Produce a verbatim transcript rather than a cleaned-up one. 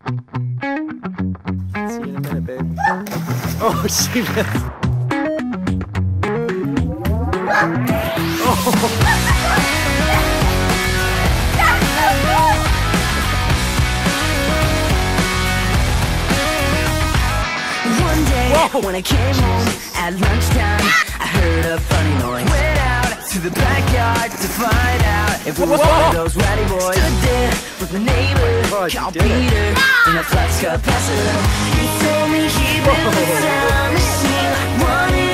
See you in a minute, babe. Oh, she missed. Oh. One day, whoa, when I came home at lunchtime, I heard a funny noise. Went out to the backyard to find out if it was one of those ratty boys. Stood there with my neighbor, oh, called Peter, in a flat skirt passer. He told me he'd been down the scene, running